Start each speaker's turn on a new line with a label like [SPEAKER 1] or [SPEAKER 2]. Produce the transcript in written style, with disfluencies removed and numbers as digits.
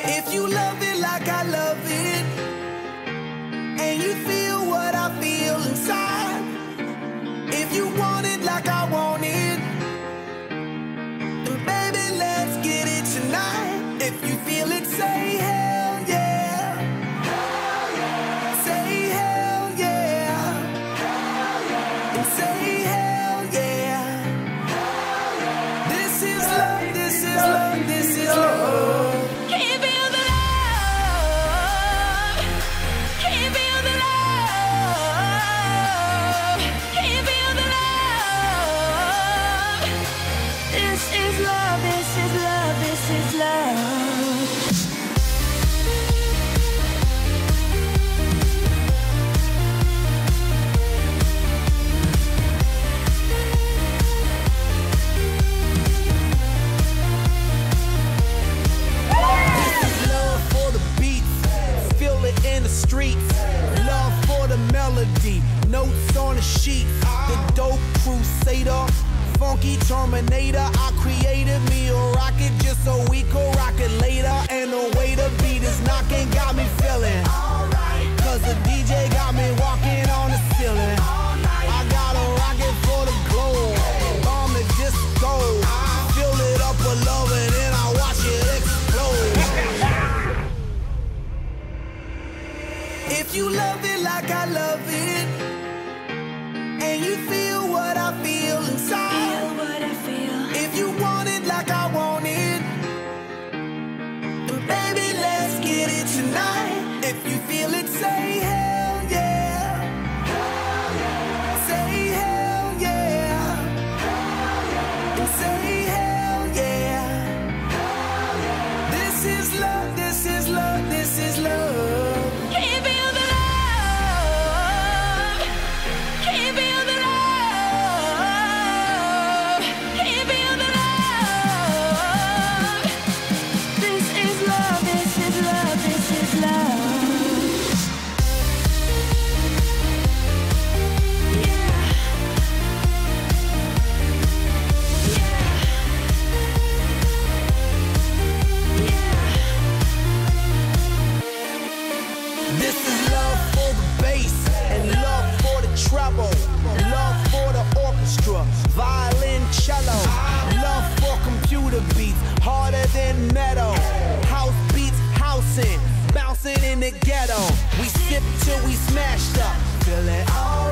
[SPEAKER 1] If you love it like I love it, and you feel what I feel inside, if you want it like I want it, then baby, let's get it tonight. If you feel it, say hell yeah. Hell yeah. Say hell yeah. Hell yeah. And say hell yeah. Hell yeah. This is love, this is love, this is love.
[SPEAKER 2] Can you feel the love? Can you feel the love? Can you feel the love? This is love, this is love, this is love.
[SPEAKER 1] Love for the beats, feel it in the streets. Love for the melody, notes on the sheet. The dope crusader, funky terminator. I created me a rocket just so we could rock it later. And the way the beat is knocking got me feeling alright, cause the DJ got me walking on the ceiling. I got a rocket for the globe, bomb the disco. Fill it up with love and then I watch it explode. If you love it like I love it, and you feel what I feel inside,
[SPEAKER 2] Feel what I feel.
[SPEAKER 1] if you want it like I want it, then baby, let's get it tonight. If you feel it, say hell yeah. Hell yeah. Say hell yeah. Hell yeah. And say hell yeah. Hell yeah. This is love, this is love, this is love.
[SPEAKER 2] Can you feel the love? Can you feel the love? Can you feel the love? This is love, this is love, this is love. Yeah. Yeah. Yeah.
[SPEAKER 1] This is love for the bass and love for the treble, love for the orchestra, violin, cello, love for computer beats, harder than metal, house beats, housing, bouncing in the ghetto. We sip till we smashed up, feel it all